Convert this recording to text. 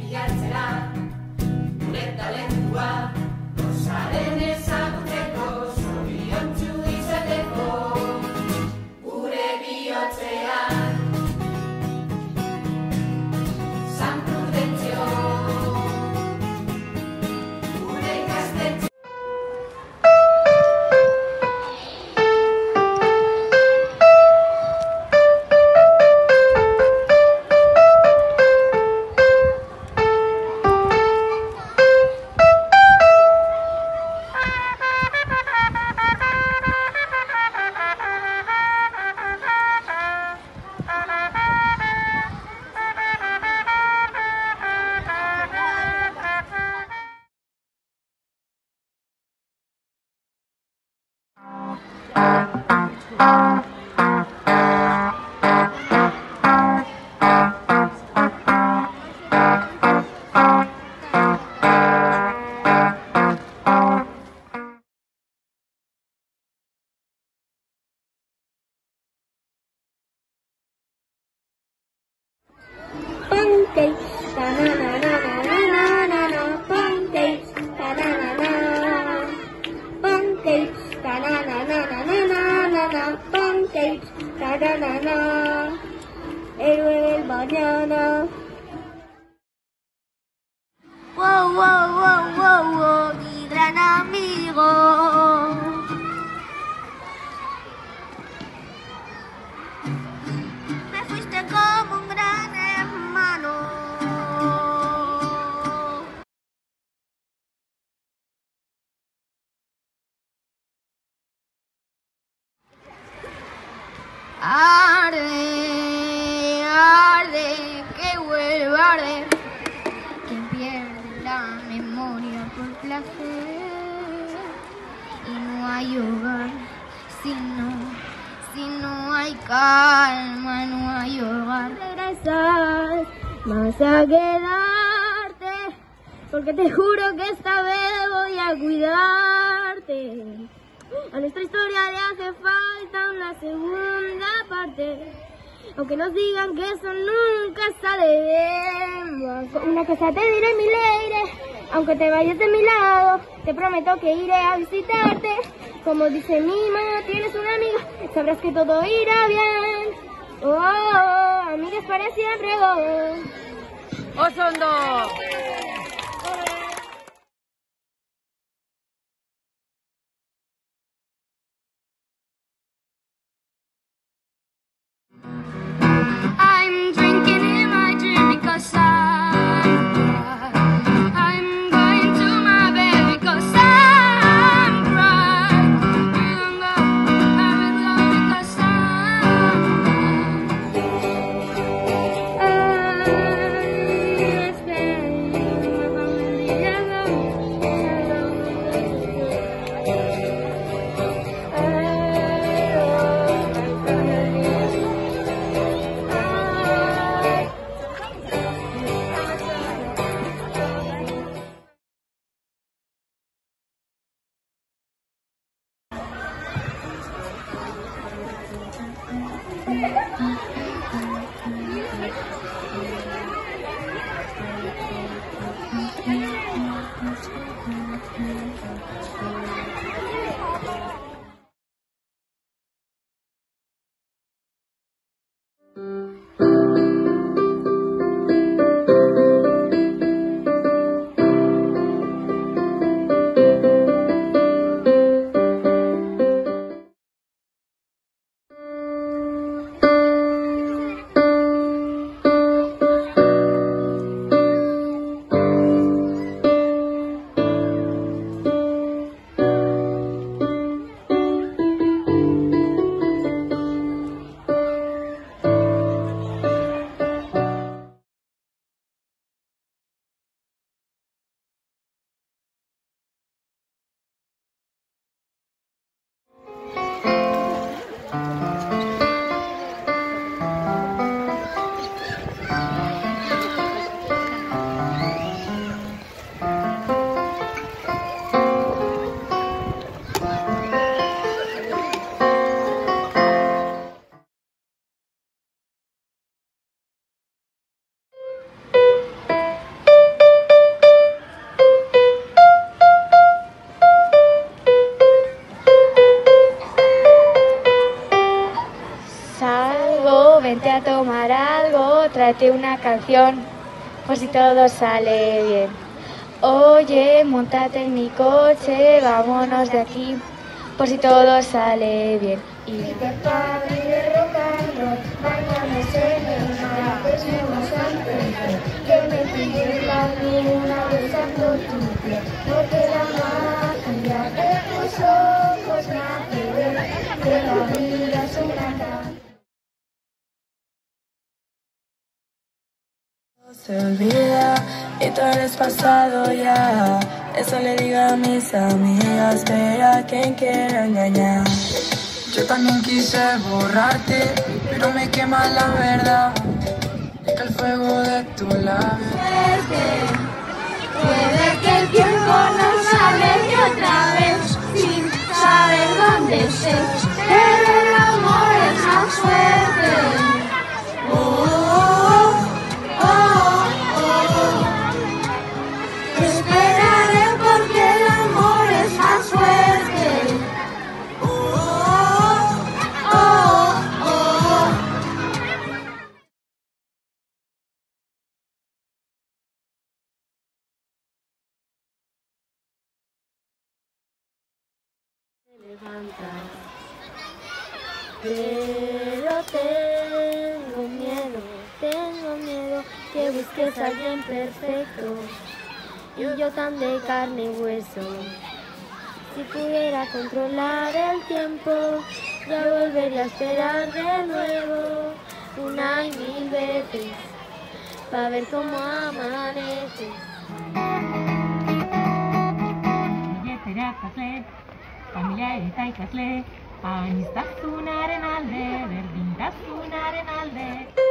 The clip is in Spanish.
Pancakes, ta-na-na-na-na-na-na-na, pancakes, ta-na-na-na. Pancakes, ta-na-na-na-na-na-na-na, pancakes, ta-na-na-na. Héroe del mañana. Wow, wow, wow, wow, wow, mi gran amigo. Me fuiste como un gran hermano. Arde, arde, que vuelva a arder. Quien pierde la memoria por placer. Y no hay hogar si no hay calma, no hay hogar. Regresas, vas a quedarte, porque te juro que esta vez voy a cuidarte. A nuestra historia le hace falta una segunda parte, aunque nos digan que eso nunca sale bien. Una cosa te diré, mi lady, aunque te vayas de mi lado, te prometo que iré a visitarte. Como dice mi mamá, tienes una amiga, sabrás que todo irá bien. Oh, oh, oh, amigas para siempre. Oh. Osondo. I'm drinking in my dream because I'm going to my bed because I'm crying. I'm in love because I'm prepárate una canción por si todo sale bien. Oye, móntate en mi coche, vámonos de aquí, por si todo sale bien. Y de padre de rock and roll, bañamos en el mar, besemos al pecho, que me pille la luna besando tu piel, porque la magia de tus ojos me hace ver que la vida es una canción. Se olvida y todo es pasado ya. Eso le digo a mis amigas, pero a quien quiero engañar. Yo también quise borrarte, pero me quema la verdad. Que el fuego de tu labio. Puede que el tiempo nos aleje otra vez sin saber dónde estés, pero el amor es más fuerte. Te esperaré porque el amor es más fuerte. Pero tengo miedo que busques a alguien perfecto y yo tan de carne y hueso. Si pudiera controlar el tiempo, ya volvería a esperar de nuevo, una y mil veces, para ver cómo amaneces. Familia eta ikasle, aniztasunaren alde, berdintasunaren alde.